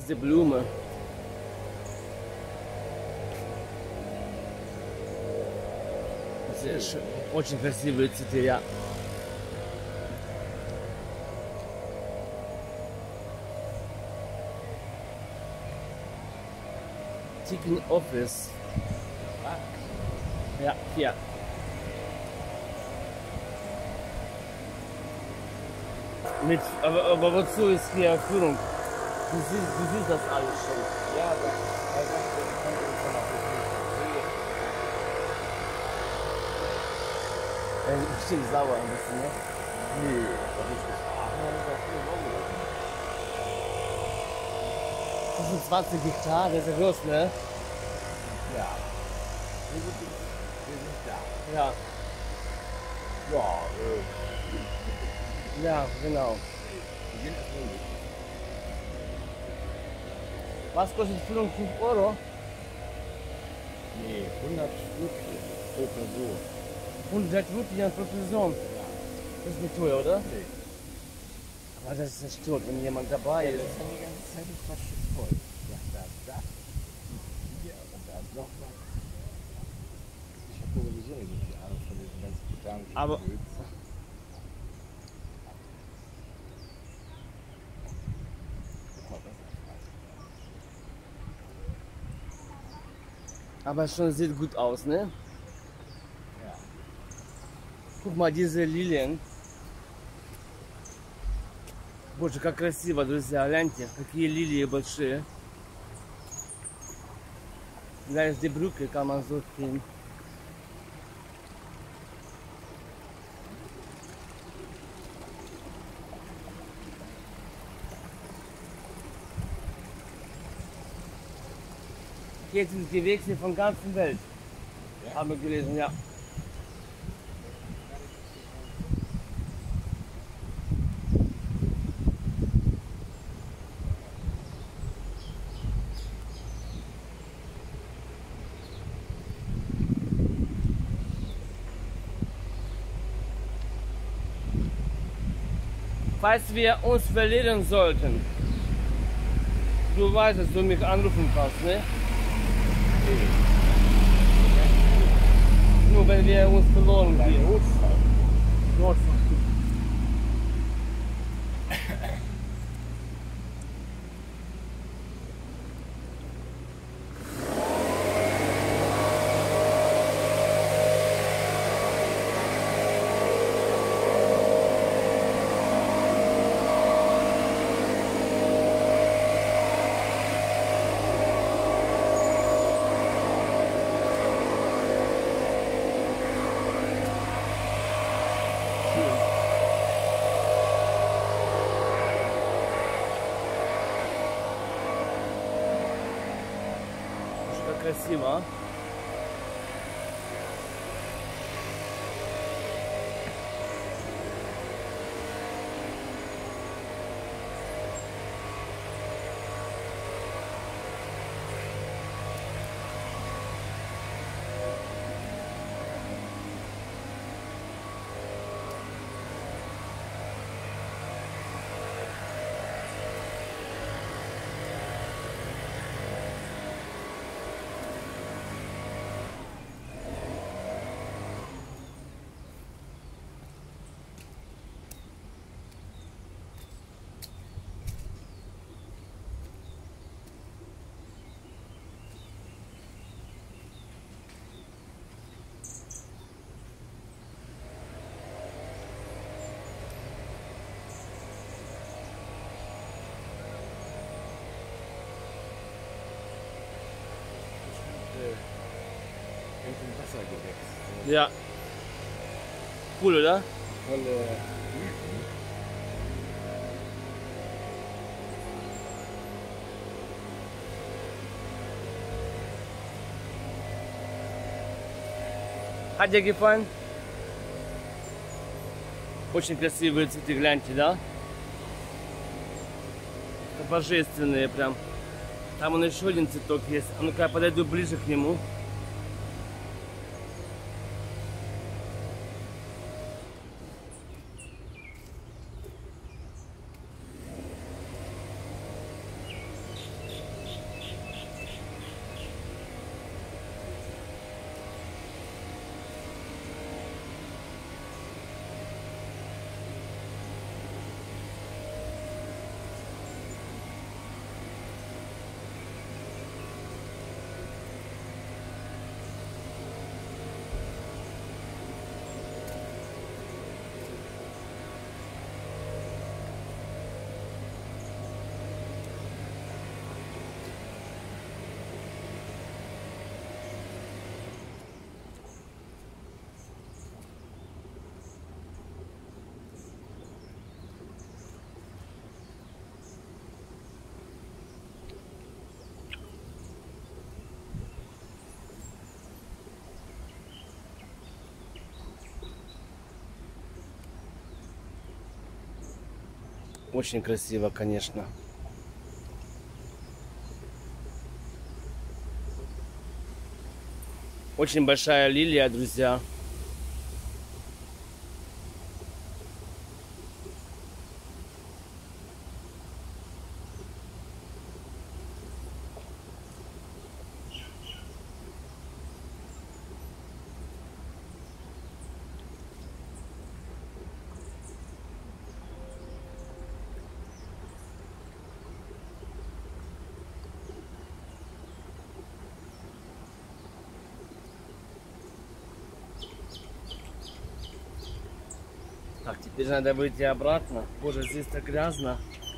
diese Blume. Sehr schön. Очень красивые цветы, ja. Chicken Office. Ja, hier. Mit, aber wozu ist hier Führung? Du siehst das alles schon. Ja, das kommt uns dann auch Ich bin sauer ein bisschen, ne? Nee, das ist gefragt, das ist Das sind 20 Hektar, das ist ja groß, ne? ja. Wir sind da. Ja, Ja, ja, genau. wir gehen erstmal mit. Was kostet Führung? 5 Euro? Nee, 100 Stückchen pro Person. 100 Rupien pro Person. Ja. Das ist nicht teuer, oder? Nee. Aber das ist nicht tot, wenn jemand dabei Ja, ist. das ist dann die ganze Zeit die Quatsch voll. Ja, da ist das. Hier und da ist noch was. Ich habe sowieso nicht so viel Ahnung von diesen ganzen botanischen Aber- Gewürzen. Guck mal, das ist was. Aber schon sieht gut aus, ne? Ja. Guck mal, diese Lilien. Боже, как красиво, друзья, гляньте, какие лилии большие. Da ist die Brücke, kann man so gehen. Hier sind die Wechsel von der ganzen Welt. Ja? Haben wir gelesen, ja. Falls wir uns verlieren sollten, du weißt, dass du mich anrufen kannst, ne? Nur wenn wir uns verloren Bei gehen. Notfall. Notfall. Как красиво, а? In dem Wassergewächs. Ja. Cool, oder? Tolle Blüten. Hat dir gefallen? Очень красивые цветы, гляньте, да? Божественные прям. Там он еще один цветок есть. А ну-ка я подойду ближе к нему. Очень красиво, конечно. Очень большая лилия, друзья. Так, теперь надо выйти обратно. Боже, здесь так грязно.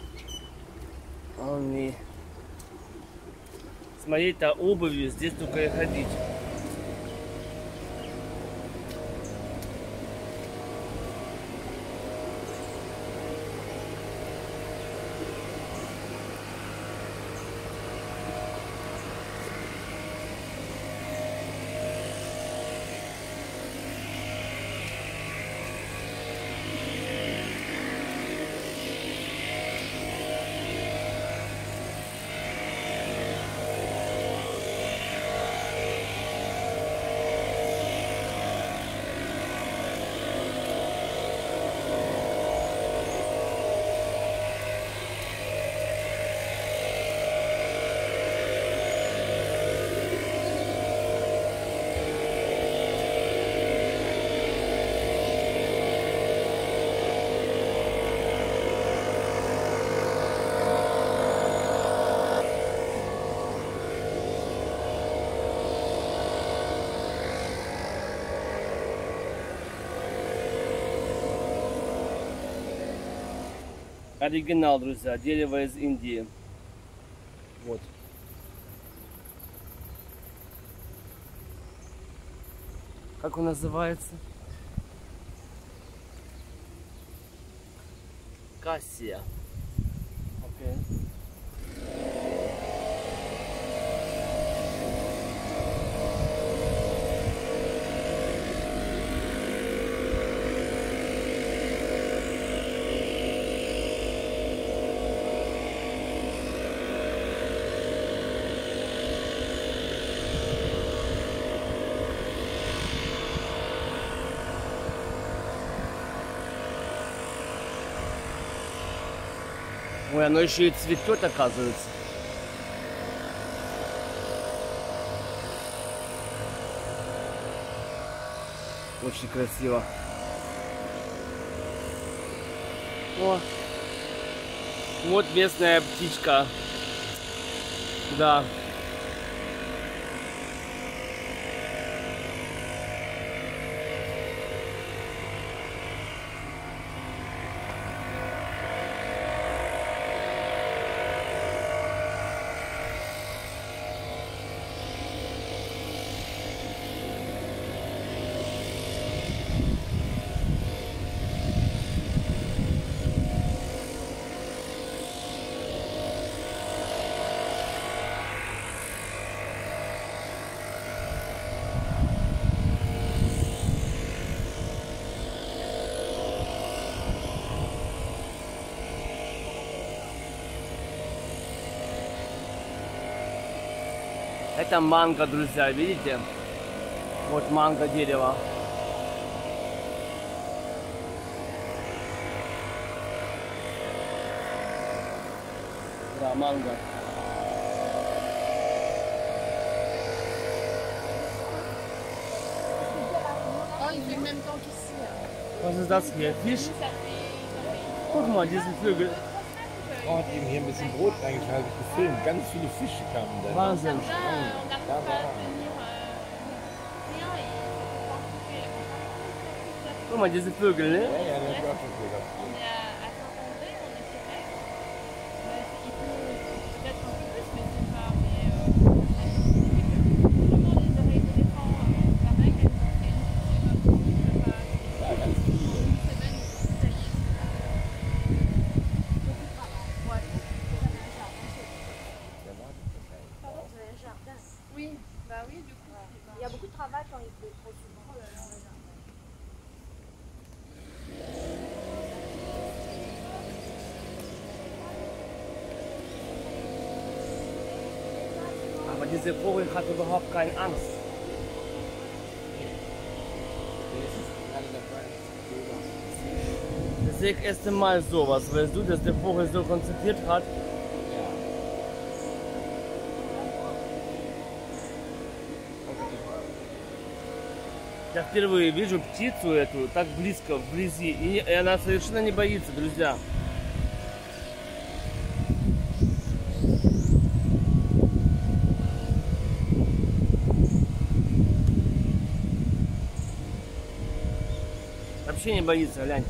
С моей-то обувью здесь только и ходить. Оригинал, друзья, дерево из Индии. Вот. Как он называется? Кассия. Окей. Ой, оно еще и цветет, оказывается. Очень красиво. О, вот местная птичка. Да. Это манго, друзья, видите? Вот манго дерево. Да, манго. Oh, il fait le même temps qu'ici. Was ist das hier? Fisch? Guck mal, diese Vögel. Die Frau hat eben hier ein bisschen Brot reingeschaltet, habe ich gefilmt. Ganz viele Fische kamen da. Wahnsinn. On n'arrive pas à tenir rien et Guck mal, diese Vögel, ne? Ja, ja, den habe ich auch schon gehört. on est à Saint-André, on est serré. Il peut peut-être un peu plus, mais c'est pas. Mais vraiment les oreilles d'éléphant, pareil, elles ont fait une pas Ja, ganz viele. une semaine sèche. Ouais. Der wartet wahrscheinlich. Pardon, vous avez un jardin. Oui, bah oui, du coup. Il y a beaucoup de travail quand il pleut trop souvent. diese Vogel hat überhaupt keine Angst. Das ist gerade dabei. Das sehe ich erst Mal sowas, weißt du, dass der Vogel so konzentriert hat. Ja. Я впервые вижу птицу эту так близко, вблизи, и она совершенно не боится, друзья. Вообще не боится, гляньте.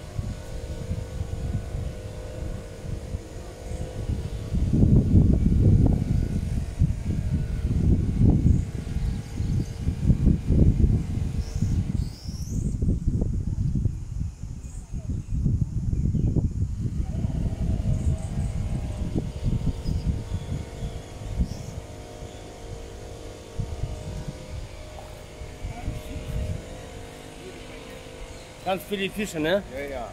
Ganz viele Fische, ne? Ja, ja.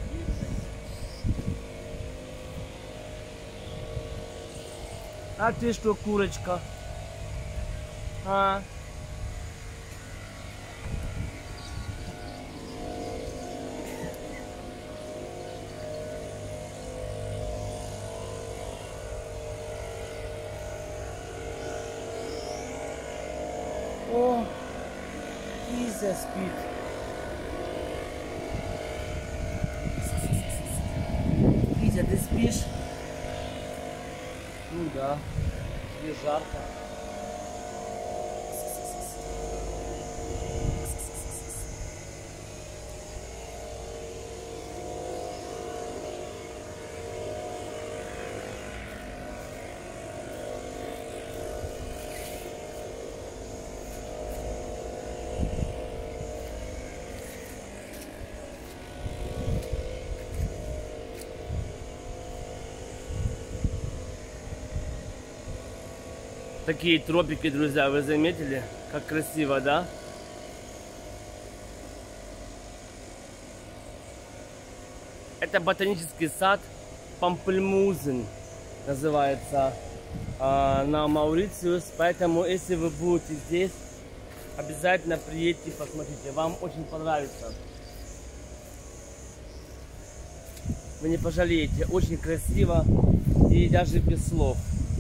А ты что, курочка? А? О, Кизя спит. Кизя, ты спишь? Ну да, тебе жарко. Такие тропики, друзья, вы заметили? Как красиво, да? Это ботанический сад Пампельмузен называется на Маурitius. Поэтому, если вы будете здесь, обязательно приедьте, посмотрите. Вам очень понравится. Вы не пожалеете. Очень красиво и даже без слов.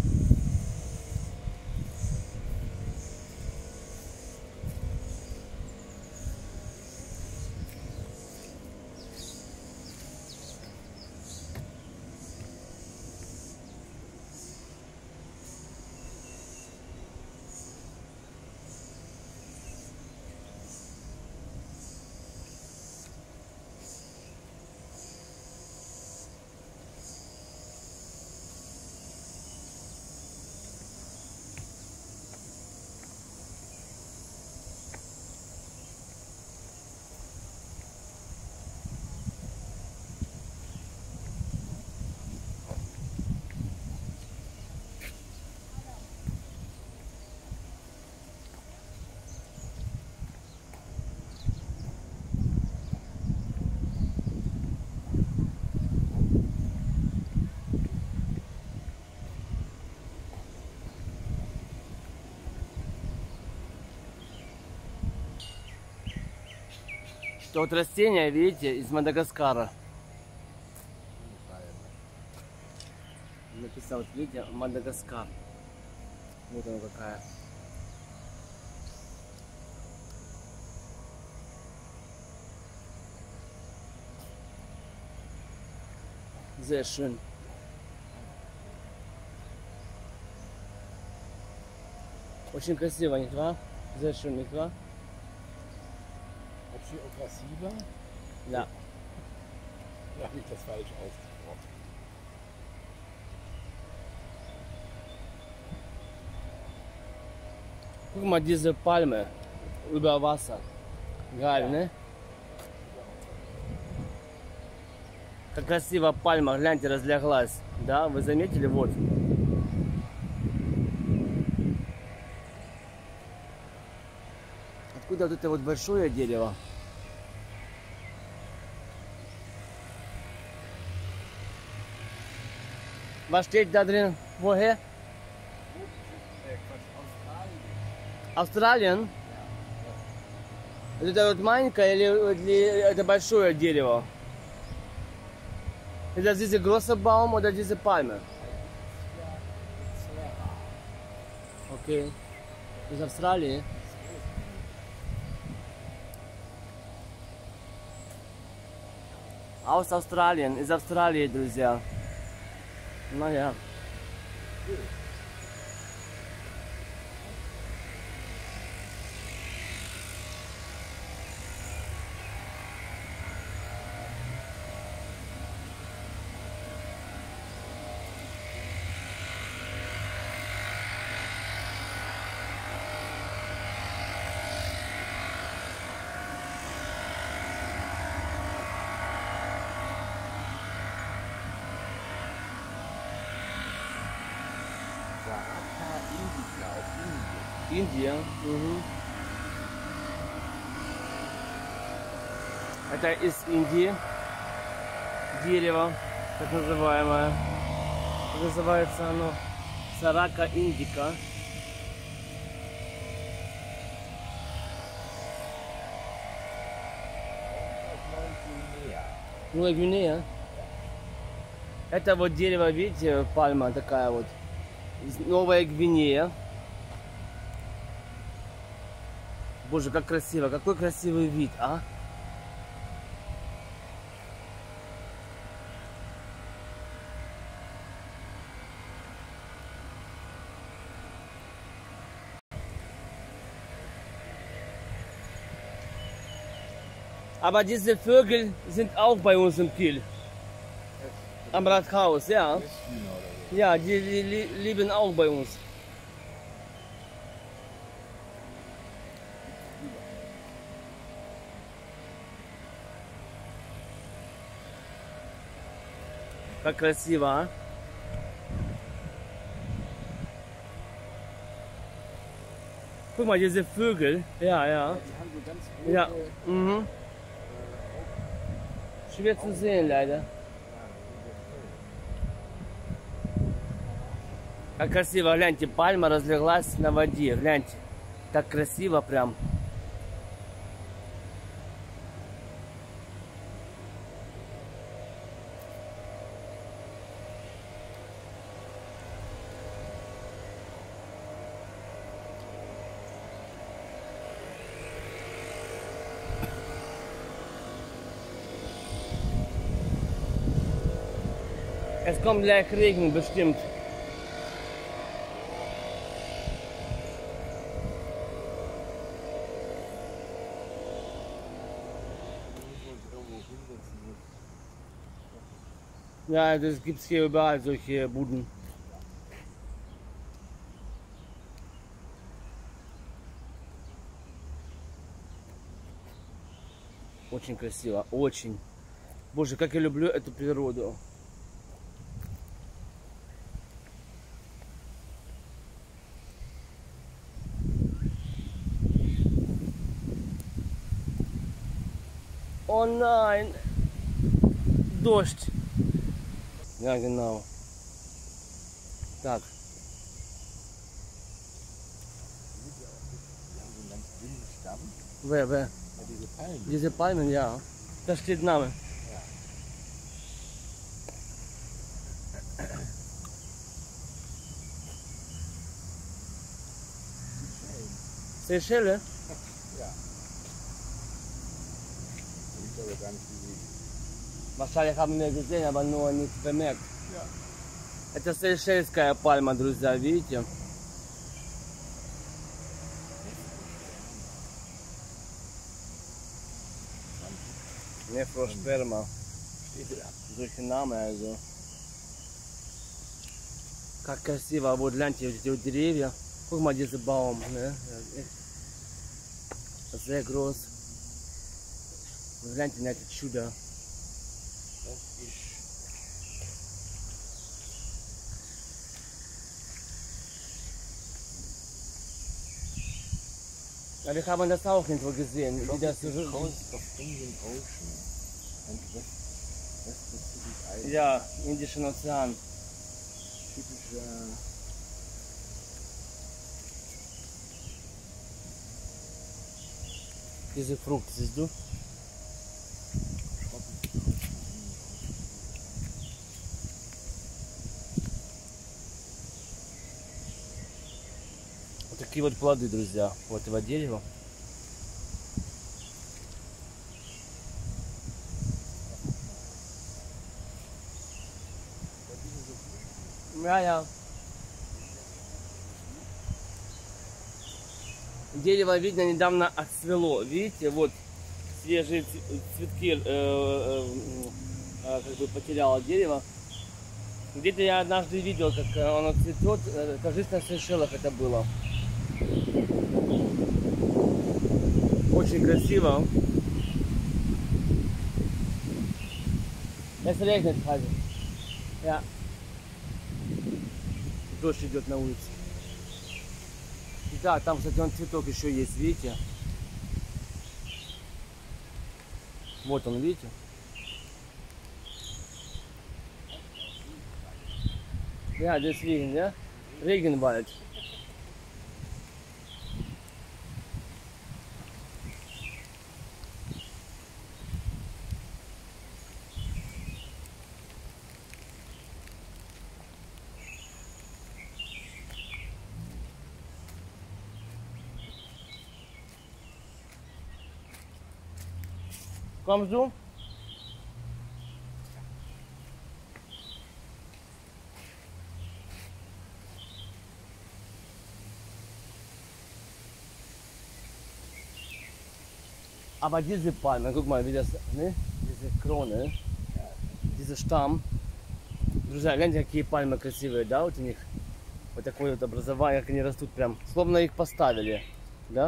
Это вот растение, видите, из Мадагаскара. Написал, вот видите, Мадагаскар. Вот она какая. Sehr schön. Очень красиво, не два? Sehr schön, не два? Очень aggressiver? Да. Da habe ich das falsch ausgesprochen. Guck mal, diese Palme über Wasser. Geil, ne? Как красиво пальма, гляньте, разляглась. Да, вы заметили? Вот. Откуда вот это вот большое дерево? Was steht da drin? Woher? Австралия? Это вот маленькое или это большое дерево? Это diese große Baum oder diese Palme? Okay. Из Австралии? Aus Australien, из Австралии, друзья. Ну я. Saraka indica auf Indien. Индия. Угу. Это из Индии. Дерево, так называемое. Называется оно Сарака индика. Новая Гвинея. Это вот дерево, видите, пальма такая вот. Новая Гвинея. Боже, как красиво, какой красивый вид, а? Aber diese Vögel sind auch bei uns im Kiel. Am Rathaus, ja. Ja, die leben auch bei uns. Как красиво, а? Guck mal, diese Vögel. Ja, ja. Die haben so ganz rote, Ja. Mhm. Schwer zu sehen, leider. Как красиво, гляньте, пальма разлеглась на воде, гляньте. Так красиво прям. Es kommt gleich Regen, bestimmt. Ja, das gibt's hier überall, solche Buden. Очень красиво, очень. Боже, как я люблю эту природу. О, nein! Дождь! Ja, genau. Так. die haben so einen ganz dünnen Stamm. Wer? Ja, diese Palmen. Diese Palmen, ja. Da steht Name. Seychelles? Ja. Ich habe aber gar nicht gesehen. Wahrscheinlich haben wir gesehen, aber nur nicht bemerkt. Ja. Это сейшельская пальма, друзья, видите? Нефросперма. Solche Namen also. Как красиво, вот гляньте, эти вот деревья. Guck mal, dieser Baum, ne? Sehr groß. Гляньте на это чудо. Das ist Ja, wir haben das auch irgendwo gesehen, wie das so. Coast of Indian Ocean and West Pacific Island. Ja, Indischen Ozean. Typischer Diese Frucht, siehst du? Вот такие вот плоды, друзья, у этого дерева. Ja. Дерево, видно, недавно отцвело. Видите, вот свежие цветки как бы потеряло дерево. Где-то я однажды видел, как оно цветет. Кажется, на Сейшелах это было. Очень красиво. Es regnet halt. Ja. Дождь идет на улице. Да, там, кстати, он цветок еще есть, видите? Вот он, видите? Ja, deswegen, ja? Regenwald. Kommst du? Aber diese Palme, guck mal, wie das, ne? Diese Krone, dieser Stamm. Друзья, гляньте, какие пальмы красивые, да, вот у них вот такое вот образование, как они растут прям, словно их поставили, да?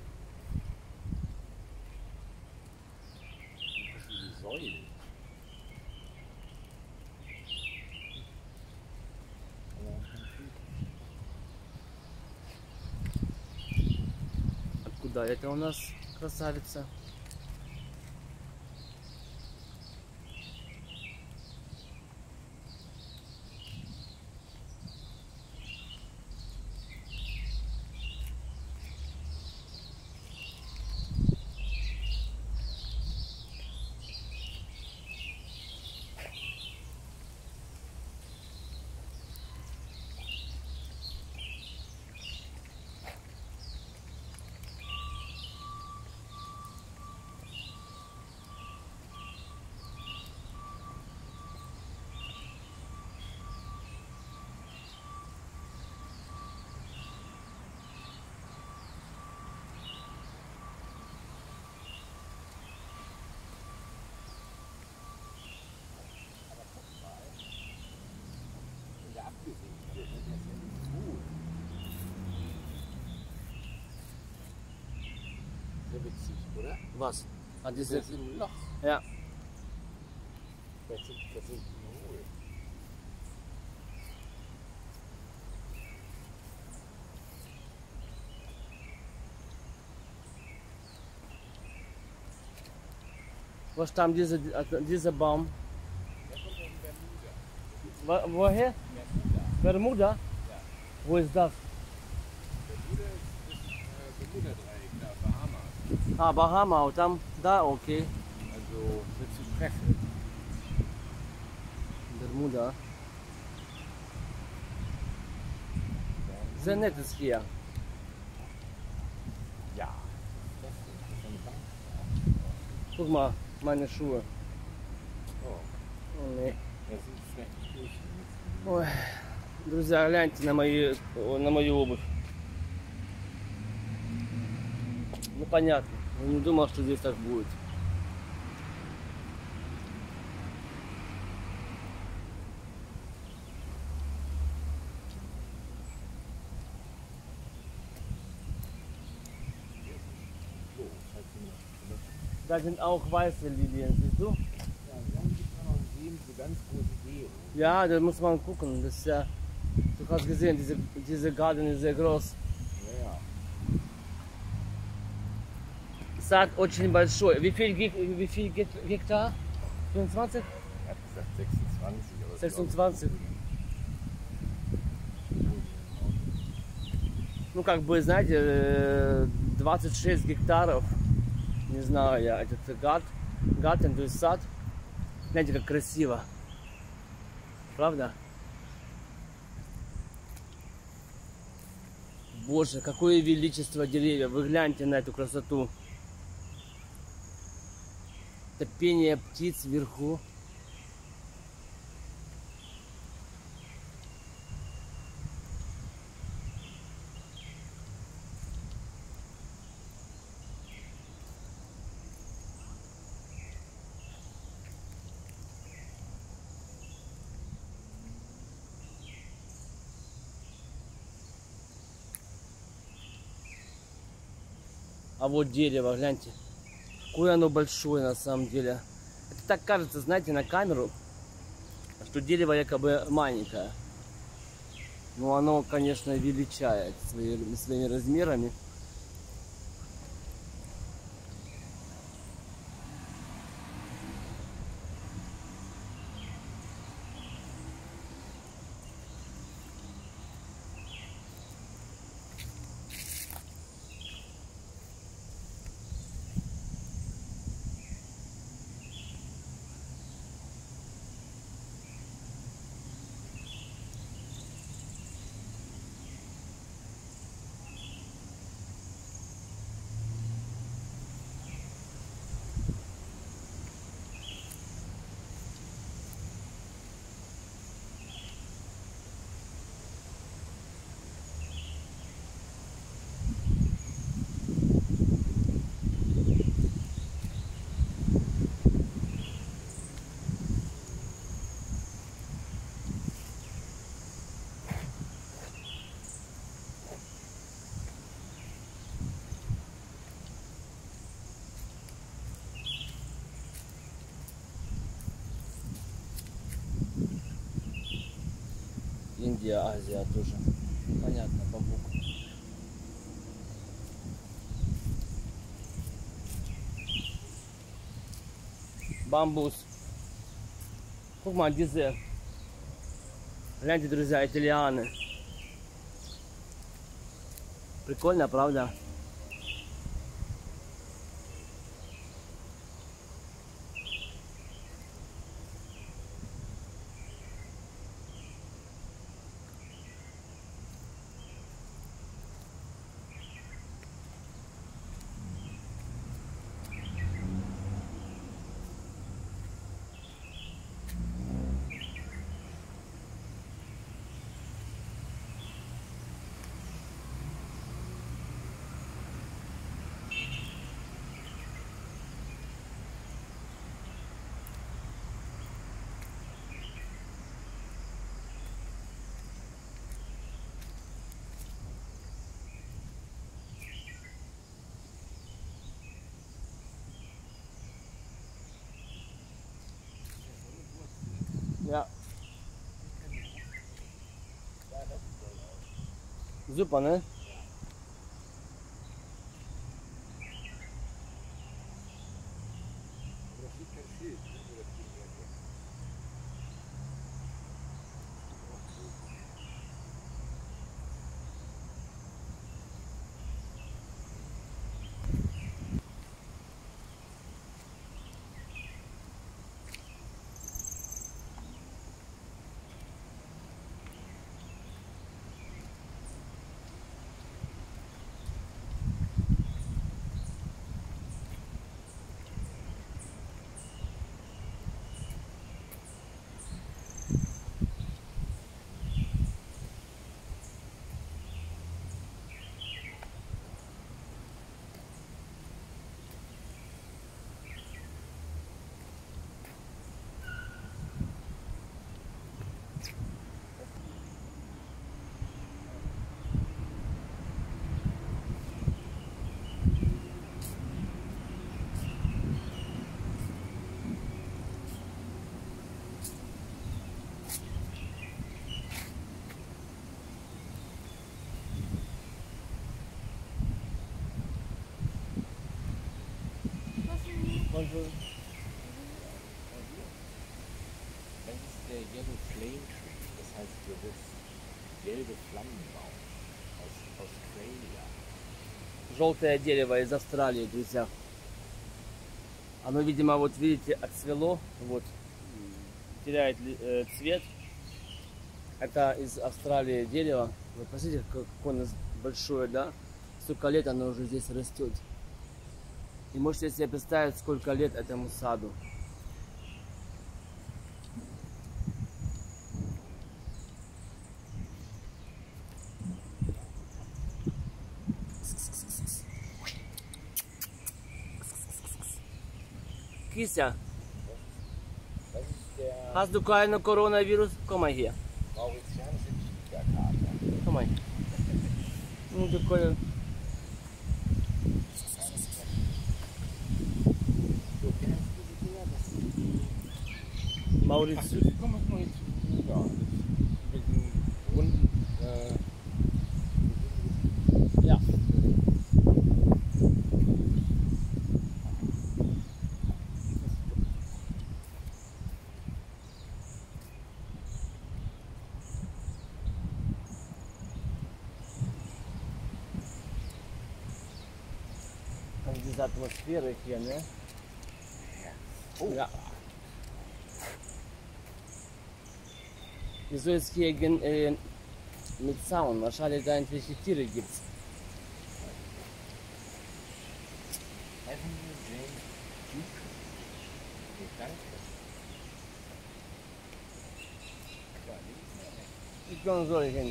Откуда это у нас красавица? Witzig, oder? Was? Ah, Das diese, ist ein Loch. ja. Das sind hohl. Was stammt dieser Baum? Der kommt aus Bermuda. Woher? Bermuda. Bermuda? Wo ist das? Bermuda ist Bermuda-Dreieck, da, Bahamas. Ah, Bahama, там, да, окей. Also mit Zypressen. Bermuda. Sehr nett ist hier. Ja. Das ist eine Bank. Guck mal, meine Schuhe. Oh, О, nee. das sind schlechte Schuhe. Ой, друзья, гляньте на мою обувь. Ну понятно, я не думал, что здесь так будет. So, falls du noch. Da sind auch weiße Lilien, siehst du? Ja, dann gibt es noch Seen, so ganz große Seen. Ja, da muss man gucken. Das ist ja, du hast gesehen, diese Garten ist sehr groß. Ja, ja. Сад очень большой. Wie viel Hektar? 25? Er hat gesagt 26. Aber 26. Ну, как бы, знаете, 26 гектаров. Не знаю я, этот гартен, то есть сад. Знаете, как красиво. Правда? Боже, какое величество деревьев. Вы гляньте на эту красоту. Это пение птиц вверху. А вот дерево, гляньте. Какое оно большое на самом деле. Это так кажется, знаете, на камеру, что дерево якобы маленькое. Но оно, конечно, величает своими размерами. Индия, Азия тоже. Понятно, бамбук. Бамбус. Фугма, дизе. Гляньте, друзья, эти лианы. Прикольно, правда? Ja. Super, ne? Bonjour. Das ist der Yellow Flame Tree, das heißt gewiss gelbe Flammenbaum aus Australia. Желтое дерево из Австралии, друзья. Оно, видимо, вот видите, отцвело, вот, теряет цвет. Это из Австралии дерево. Вы посмотрите, какое у нас большое, да? Столько лет оно уже здесь растет. И можете себе представить, сколько лет этому саду. Kisa, Das ist der hast du keinen Coronavirus? Komm mal hier. mauritianische Tigerkater. Komm mal. Ну, такое. Du kennst diese Dinger? Das sind die... Mauritius. die kommen aus Mauritius. Ja, das mit diesen runden... Ja. Diese Atmosphäre hier, ne? Oh, Ja. Wieso ist hier mit Zaun? Wahrscheinlich da irgendwelche Tiere gibt's. Avenue James Duke. Okay, danke. Ja, links. Ich kann so hin.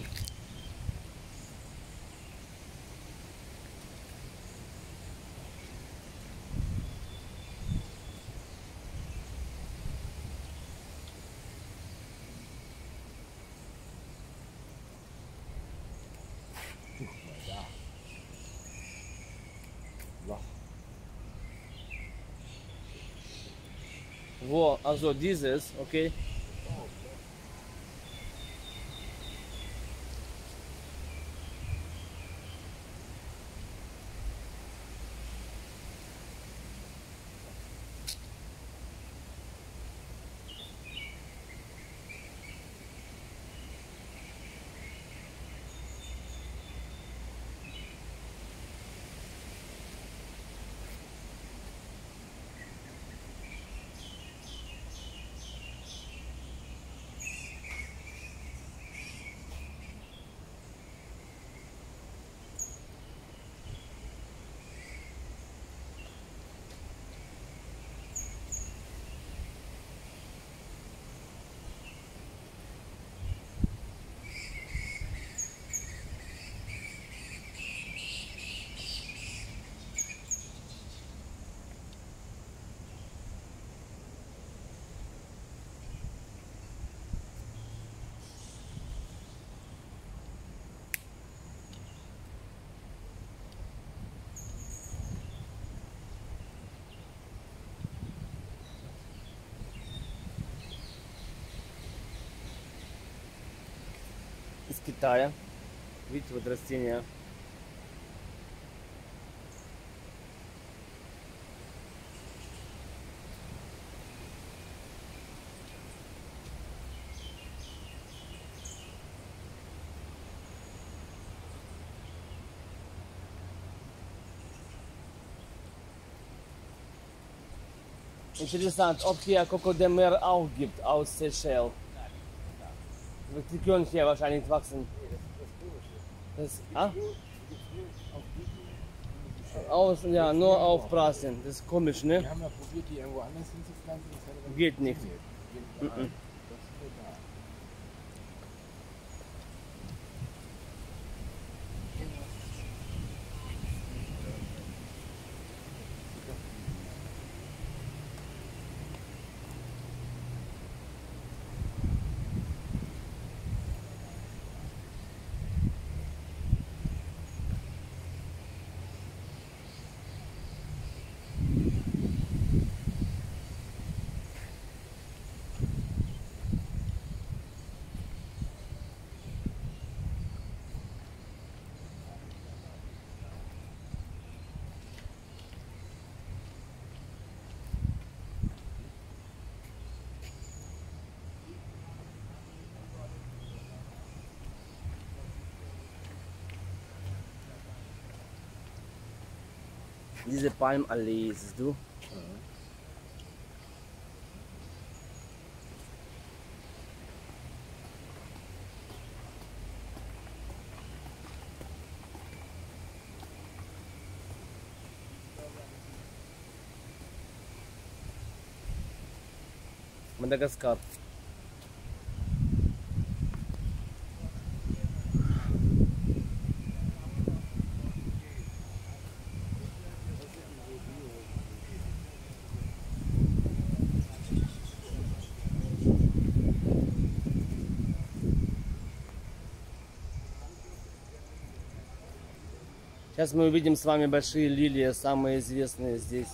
Guck mal da. Loch. Wo, also dieses, okay? Из Китая. Видите, вот растения. Interessant, ob hier Coco de Mer auch gibt aus Seychelles. Die können hier wahrscheinlich wachsen. Nee, das ist das Komische. Das, ah? Die gibt's nur auf diesem Aus, ja, nur aufpassen. Das ist komisch, Wir ne? haben ja probiert, die irgendwo anders hinzupflanzen. Das hat aber Geht nicht. funktioniert. Das ist nur da. Diese Palmallee, siehst du? Мадагаскар. Сейчас мы увидим с вами большие лилии, самые известные здесь.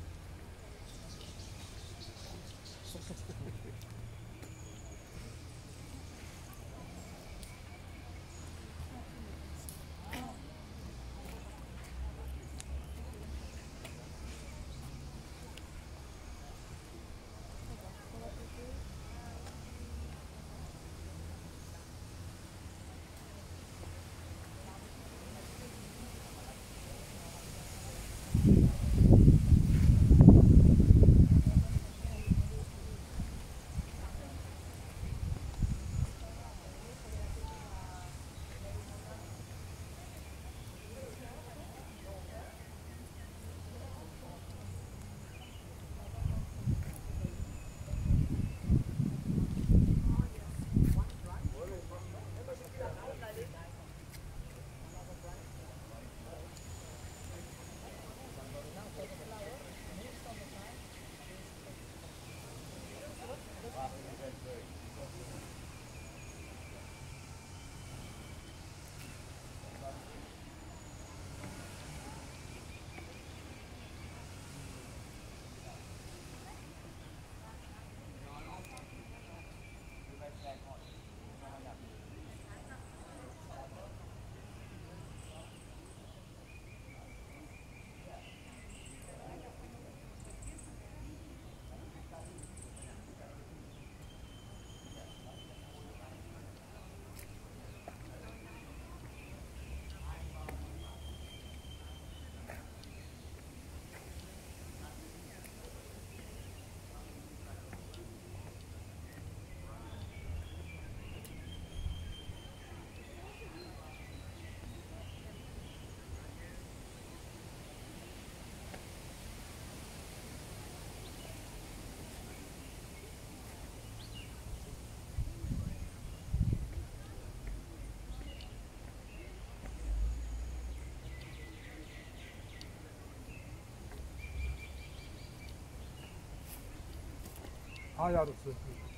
Ah ja, das ist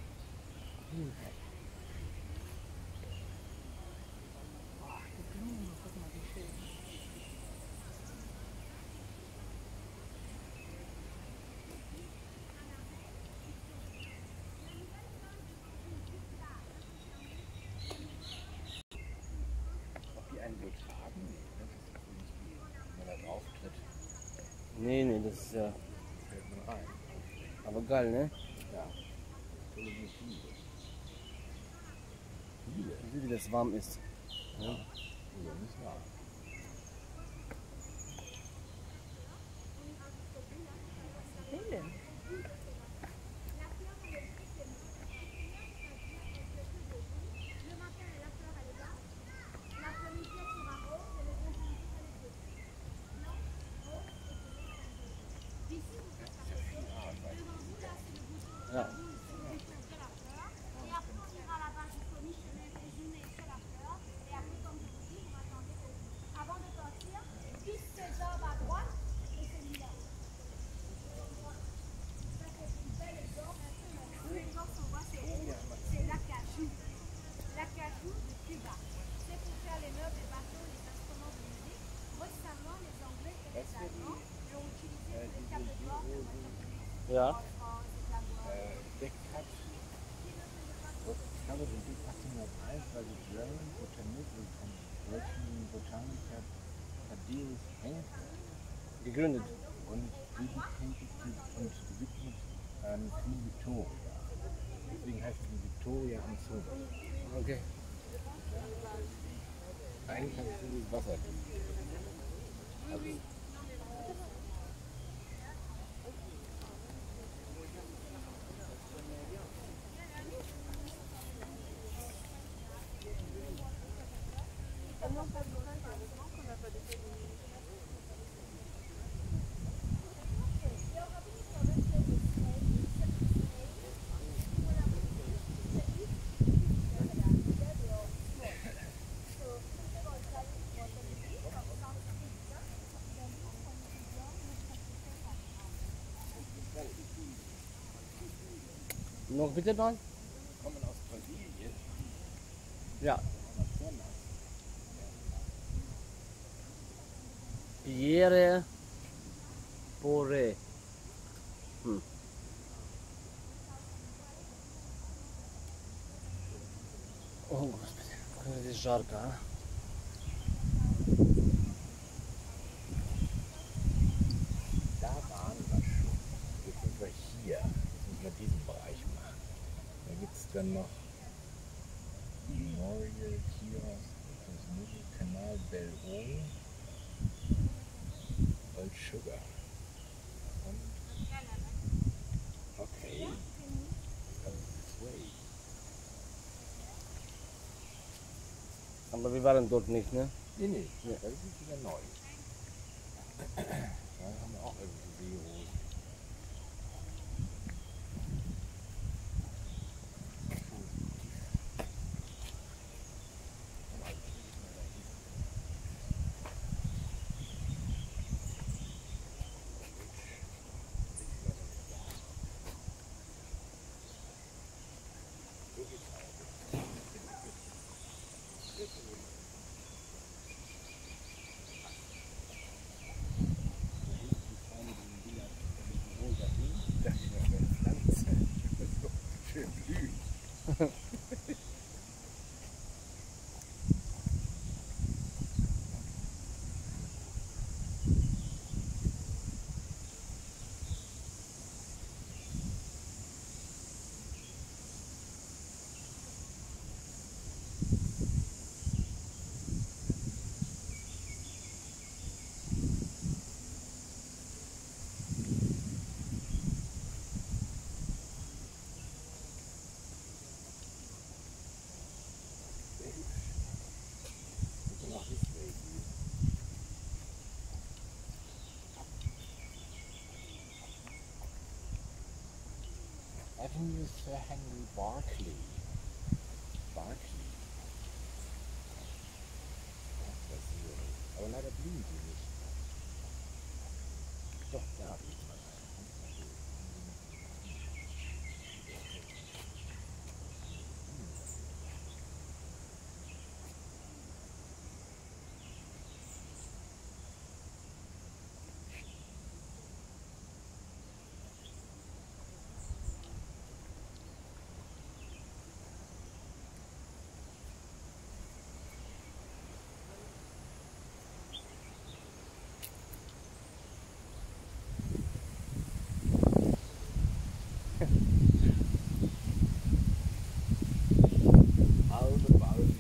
ob die einen gut tragen? Nee, ne? Das ist wohl nicht die, wenn man da drauf tritt, Nee, nee, das ist ja. fällt man rein. Aber geil, ne? Ja. Volle Motive. Viele. Wie das warm ist. Ja. Oder nicht wahr? Willen. Ja. C'est l'acajou. L'acajou de Cuba. C'est pour faire les meubles, les bateaux, les instruments de musique. Récemment, les Anglais et les Allemands l'ont utilisé pour les tables de bord de voitures Ja. en France, les avoirs. Deckcut was covered in big cutting of ice by the German botanist and Russian botaniker Thaddeus Henkel Gegründet. und dedicated und gewidmet Queen Victoria. Deswegen heißt sie Victoria am Zoo. Okay. Eigentlich heißt sie Wasser. Also, Noch bitte dran? Kommen aus Brasilien. Ja. Amazonas. Pierre Poré. Hm. О, Господи, как здесь жарко, а? Da waren wir schon. Jetzt sind wir hier. Jetzt müssen wir diesen Bereich machen. Da gibt es dann noch Memorial Kiosk, das Music Canal Bell-Eau, Old Sugar. Und okay. Come this way. Aber wir waren dort nicht, ne? Nee, Ja. das ist wieder neu. Da haben wir auch irgendwie Seerosen. Das ist ja eine Pflanze. Das ist doch schön blüht. We can walk this way, dude. Avenue Sir Henry Barclay. Barclay. Ach, das ist so. Aber leider blühen sie nicht. Doch, da blüht mal ein. Alme, Balme.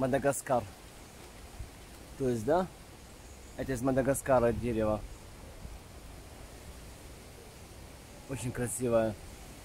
Мадагаскар. То есть, да? Это из Мадагаскара дерево. Очень красивое.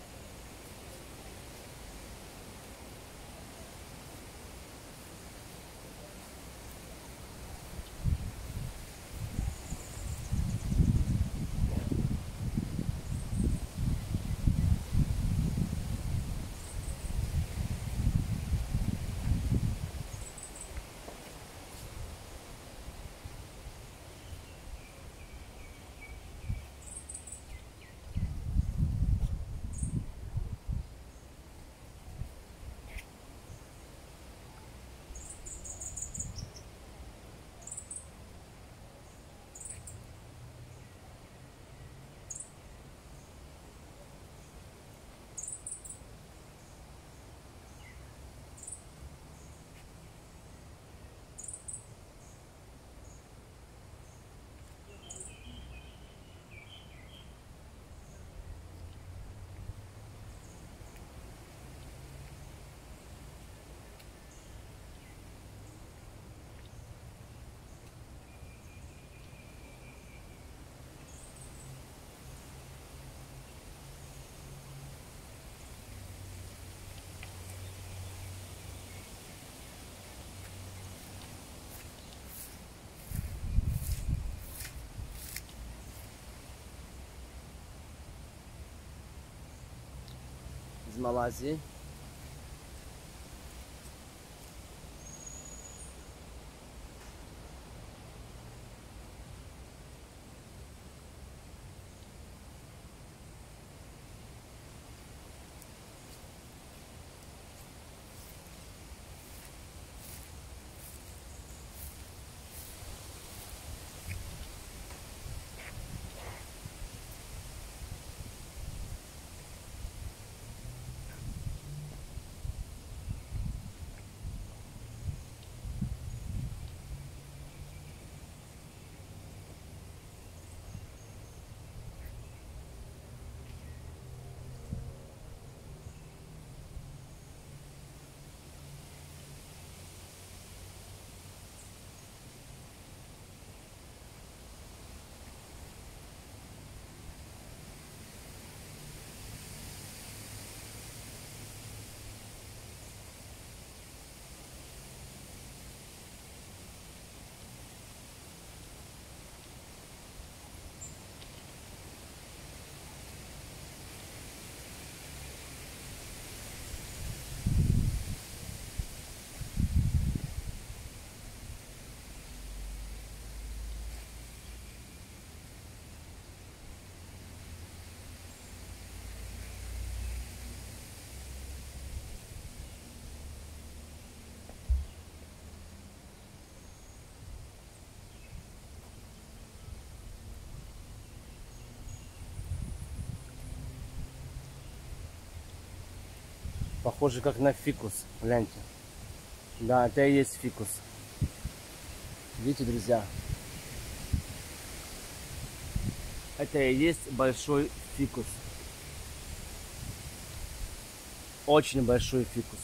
Из Малайзии. Похоже как на фикус. Гляньте. Да, это и есть фикус. Видите, друзья? Это и есть большой фикус. Очень большой фикус.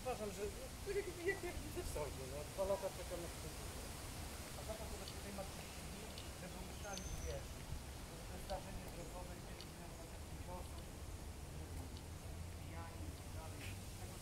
Uważam, że jak w sądzie, no 2 lata czekam na to. A za to, że tutaj ma 30 dni, żeby myśleli, wiesz, że to jest zdarzenie drogowe i mieli na takich głosów, pijani i tak dalej. Tego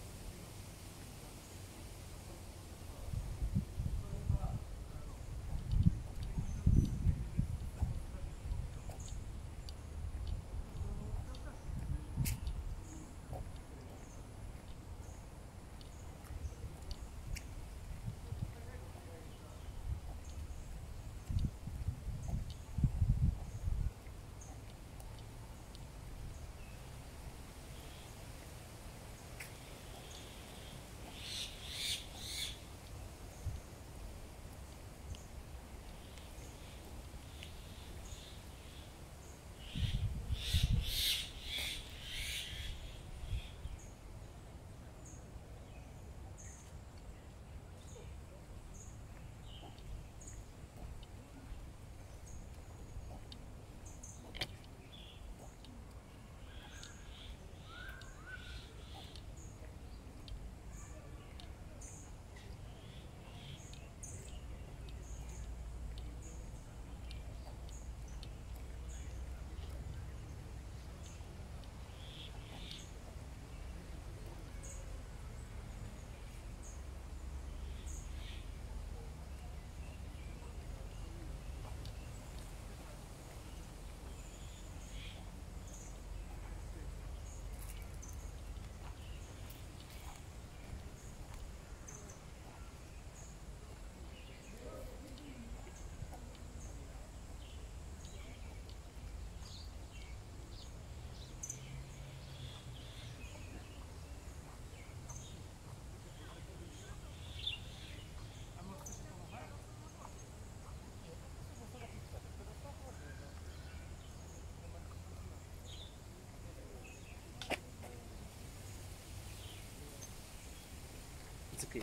It's okay.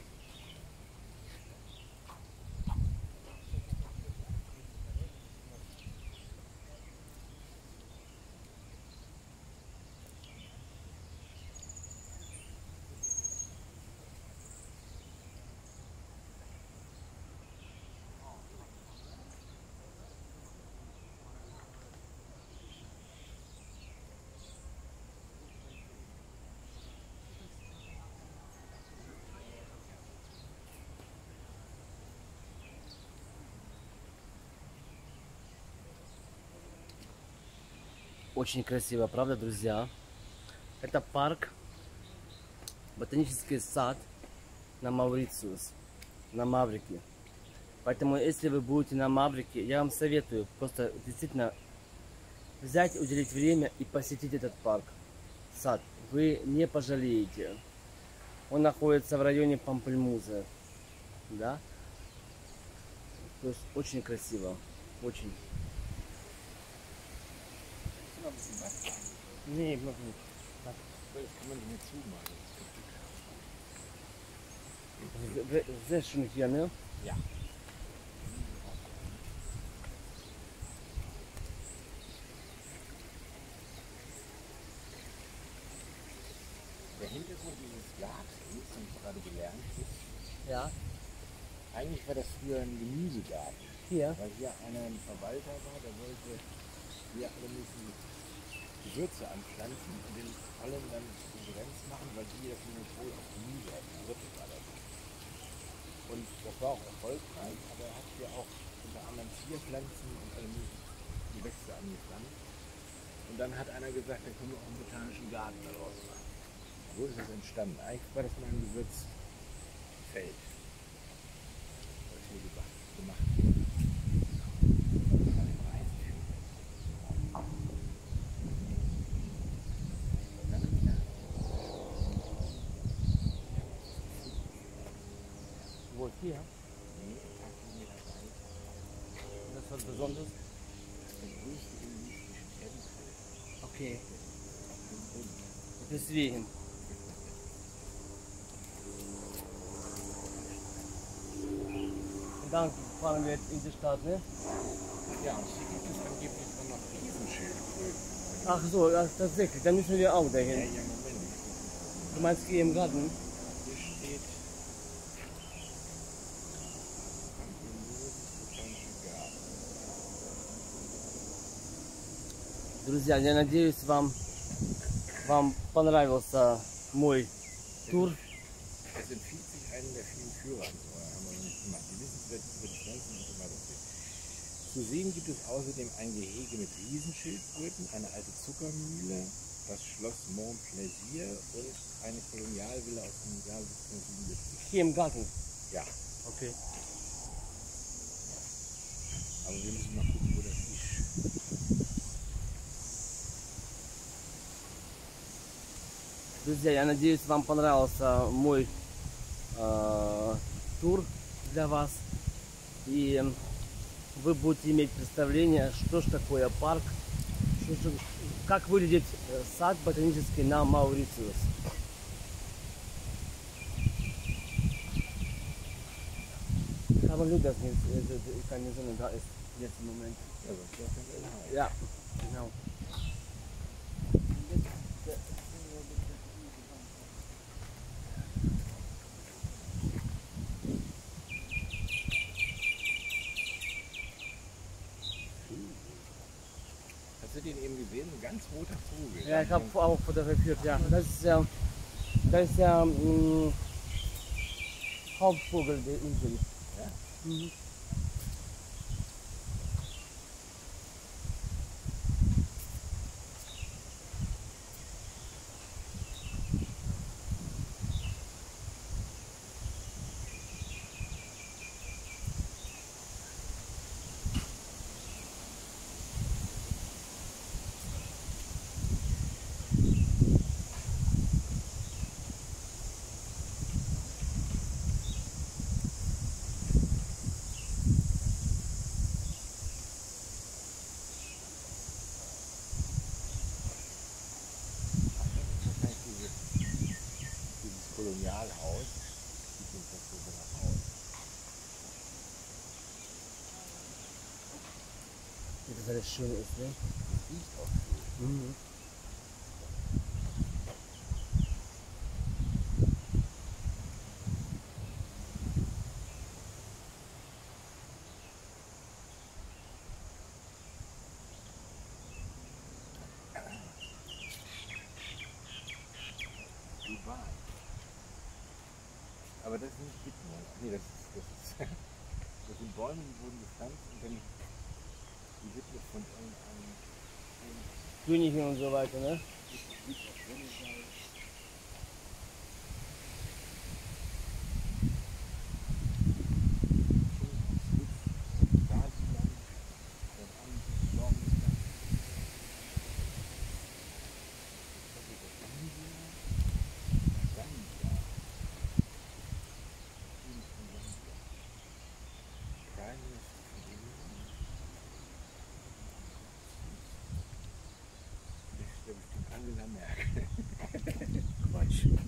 Очень красиво, правда, друзья? Это парк, ботанический сад на Маврициус, на Маврике. Поэтому, если вы будете на Маврике, я вам советую просто действительно взять, уделить время и посетить этот парк, сад. Вы не пожалеете. Он находится в районе Пампельмузы, да? То есть очень красиво, очень. Nee, noch nicht. Das kann man nicht zumachen. Sehr schön hier, ne? Ja. Der Hintergrund dieses Gartens, den ich gerade gelernt habe, Ja. eigentlich war das früher ein Gemüsegarten. Hier. Weil hier einer ein Verwalter war, der wollte hier alle möglichen Gewürze anpflanzen und den allen dann Konkurrenz machen, weil die das Monopol auf Gemüse hatten. Dritte war das. Und das war auch erfolgreich, aber er hat hier auch unter anderem Zierpflanzen und alle möglichen Gewächse angepflanzt. Und dann hat einer gesagt, da können wir auch einen botanischen Garten daraus machen. So ist es entstanden. Eigentlich war das mal ein Gewürzfeld, was hier gemacht wurde. Wo ist hier? Nee, 8 Meter weit. Das ist was Besonderes. Das ist der größte indonesische Tempel. Okay. Im Bund. Deswegen. Und dann fahren wir jetzt in die Stadt, ne? Ja, und hier gibt es angeblich auch noch Riesenschildkröten. Ach so, ja, tatsächlich. Dann müssen wir auch Ja, dahin. ja, Moment. Du meinst hier im Garten? Hier Друзья, я надеюсь, вам понравился мой тур. Es empfiehlt sich einen der vielen Führer an, so haben wir noch nicht gemacht. Die wissen vielleicht über die Pflanzen und so weiter. Zu sehen gibt es außerdem ein Gehege mit Riesenschildkröten, eine alte Zuckermühle, das Schloss Mont Plaisir und eine Kolonialvilla aus dem Jahr 1777. Hier im Garten. Ja, Okay. aber wir müssen mal gucken, wo das ist. Друзья, я надеюсь, вам понравился мой тур для вас. И вы будете иметь представление, что ж такое парк, как выглядит сад ботанический на Маурitius. Aber nur das nicht, keine Sonne da ist jetzt im Moment. Ja, das ist ja kein Inhalt. Ja, genau. Hast du den eben gesehen? Ein ganz roter Vogel. Ja, ich habe auch fotografiert, ja. Das ist ja Hauptvogel der Insel. Ja? Mhm. Dieses Kolonialhaus sieht jedenfalls so danach aus. Wie das alles schön ist, ne? Das riecht auch schön. Mhm. Dubai. Aber das ist nicht Widmung. Nee, das sind Bäume, die wurden gepflanzt und dann gewidmet von irgendeinem Königin und so weiter, ne? Angela Merkel. Quatsch.